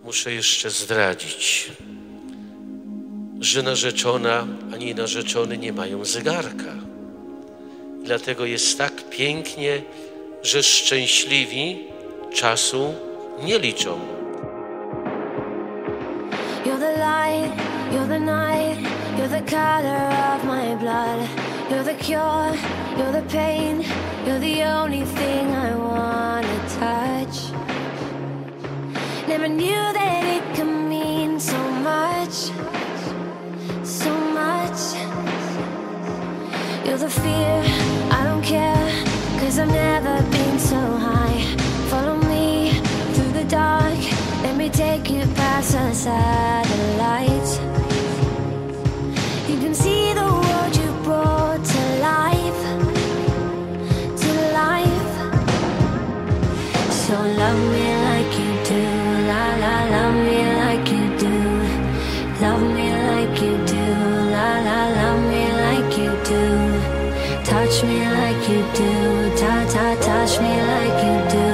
muszę jeszcze zdradzić, że narzeczona ani narzeczony nie mają zegarka. I dlatego jest tak pięknie, że szczęśliwi czasu nie liczą. You're the light, you're the night, you're the color of my blood. You're the cure, you're the pain, you're the only thing I wanna touch. Never knew that it could mean so much, so much. You're the fear, I don't care, 'cause I've never been so high. Follow me through the dark, let me take you past the satellites. You can see the world you brought to life, to life. So love me like you do, la la, love me like you do. Love me like you do, la la, love me like you do. Touch me like you do, touch me like you do.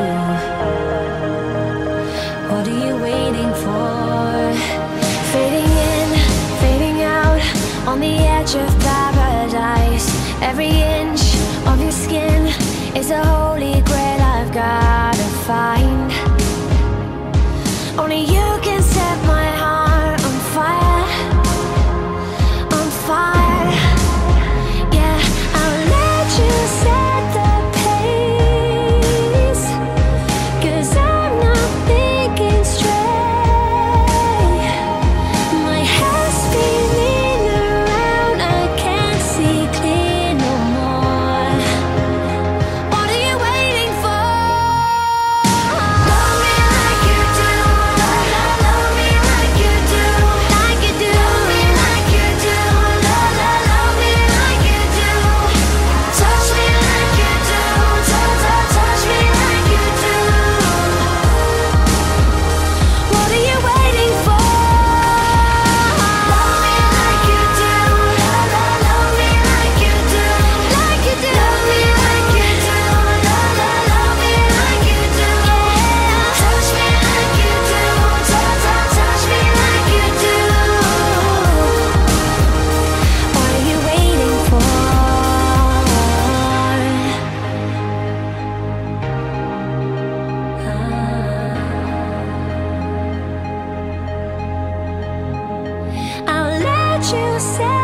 What are you waiting for? Fading in, fading out, on the edge of paradise. Every inch of your skin is a holy grail I've gotta find. Only you can set my heart on fire, on fire. Yeah, I'll let you set the pace, 'cause I'm not thinking straight. My head's spinning around, I can't see clear no more. What are you waiting for? Love me like you do, love me like you do, like you do. Love me like you do, love me like you do. Touch me like you do, touch me like you do. What are you waiting for? Love me like you do, love me like you do, like you do. Love me like you do, love me like you do. Touch me like you do, touch me like you do. What are you waiting for? I'll let you say